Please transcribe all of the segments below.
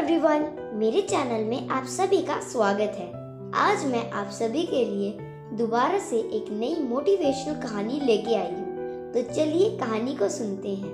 Everyone, मेरे channel में आप सभी का स्वागत है। आज मैं आप सभी के लिए दोबारा से एक नई मोटिवेशनल कहानी लेके आई हूँ। तो चलिए कहानी को सुनते हैं।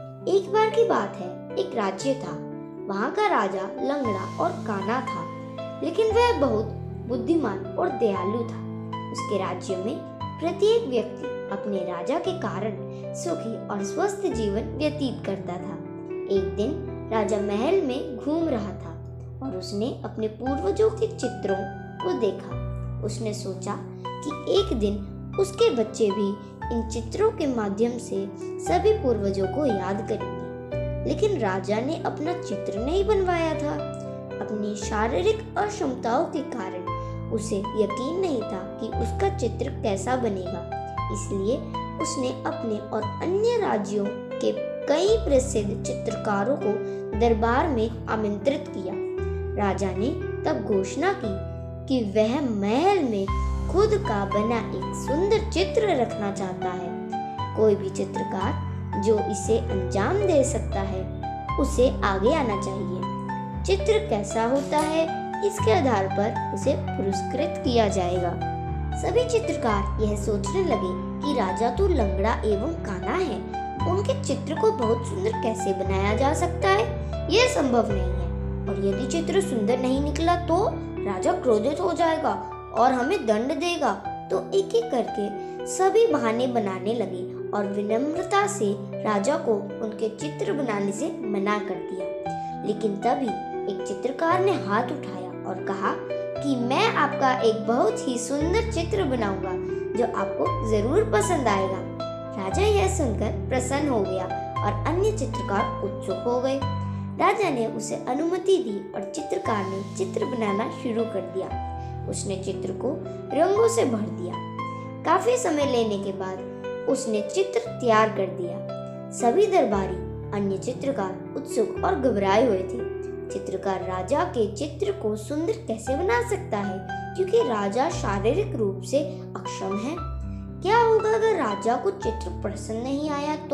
एक बार की बात है, एक राज्य था। वहाँ का राजा लंगड़ा और काना था, लेकिन वह बहुत बुद्धिमान और दयालु था। उसके राज्य में प्रत्येक व्यक्ति अपने राजा के कारण सुखी और स्वस्थ जीवन व्यतीत करता था। एक दिन राजा महल में घूम रहा था और उसने अपने पूर्वजों के चित्रों को देखा। उसने सोचा कि एक दिन उसके बच्चे भी इन चित्रों के माध्यम से सभी पूर्वजों को याद करेंगे। लेकिन राजा ने अपना चित्र नहीं बनवाया था। अपनी शारीरिक अक्षमताओं के कारण उसे यकीन नहीं था कि उसका चित्र कैसा बनेगा। इसलिए उसने अपने और अन्य राज्यों के कई प्रसिद्ध चित्रकारों को दरबार में आमंत्रित किया। राजा ने तब घोषणा की कि वह महल में खुद का बना एक सुंदर चित्र रखना चाहता है। कोई भी चित्रकार जो इसे अंजाम दे सकता है, उसे आगे आना चाहिए। चित्र कैसा होता है, इसके आधार पर उसे पुरस्कृत किया जाएगा। सभी चित्रकार यह सोचने लगे कि राजा तो लंगड़ा एवं काना है, उनके चित्र को बहुत सुंदर कैसे बनाया जा सकता है? यह संभव नहीं है। और यदि चित्र सुंदर नहीं निकला तो राजा क्रोधित हो जाएगा और हमें दंड देगा। तो एक एक करके सभी बहाने बनाने लगे और विनम्रता से राजा को उनके चित्र बनाने से मना कर दिया। लेकिन तभी एक चित्रकार ने हाथ उठाया और कहा कि मैं आपका एक बहुत ही सुंदर चित्र बनाऊंगा जो आपको जरूर पसंद आएगा। राजा यह सुनकर प्रसन्न हो गया और अन्य चित्रकार उत्सुक हो गए। राजा ने उसे अनुमति दी और चित्रकार ने चित्र बनाना शुरू कर दिया। उसने चित्र को रंगों से भर दिया। काफी समय लेने के बाद उसने चित्र तैयार कर दिया। सभी दरबारी अन्य चित्रकार उत्सुक और घबराए हुए थे। चित्रकार राजा के चित्र को सुंदर कैसे बना सकता है, क्योंकि राजा शारीरिक रूप से अक्षम है। क्या होगा अगर राजा को चित्र पसंद नहीं आया तो,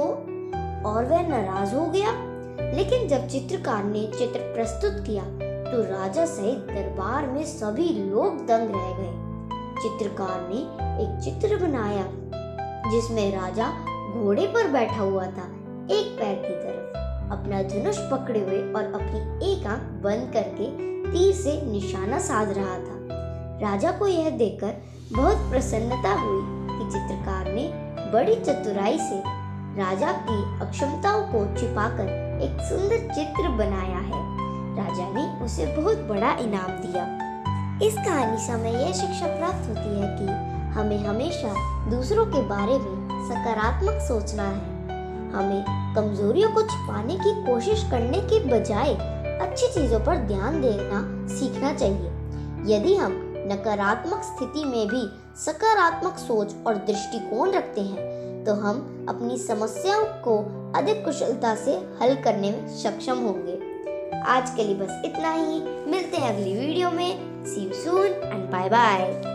और वह नाराज हो गया? लेकिन जब चित्रकार ने चित्र प्रस्तुत किया तो राजा सहित दरबार में सभी लोग दंग रह गए। चित्रकार ने एक चित्र बनाया जिसमें राजा घोड़े पर बैठा हुआ था, एक पैर की तरफ अपना धनुष पकड़े हुए और अपनी एक आंख बंद करके तीर से निशाना साध रहा था। राजा को यह देखकर बहुत प्रसन्नता हुई कि चित्रकार ने बड़ी चतुराई से राजा की अक्षमताओं को छिपाकर एक सुंदर चित्र बनाया है। राजा ने उसे बहुत बड़ा इनाम दिया। इस कहानी से हमें यह शिक्षा प्राप्त होती है कि हमें हमेशा दूसरों के बारे में सकारात्मक सोचना है। हमें कमजोरियों को छिपाने की कोशिश करने के बजाय अच्छी चीजों पर ध्यान देना सीखना चाहिए। यदि हम नकारात्मक स्थिति में भी सकारात्मक सोच और दृष्टिकोण रखते हैं तो हम अपनी समस्याओं को अधिक कुशलता से हल करने में सक्षम होंगे। आज के लिए बस इतना ही। मिलते हैं अगली वीडियो में। See you soon and bye bye.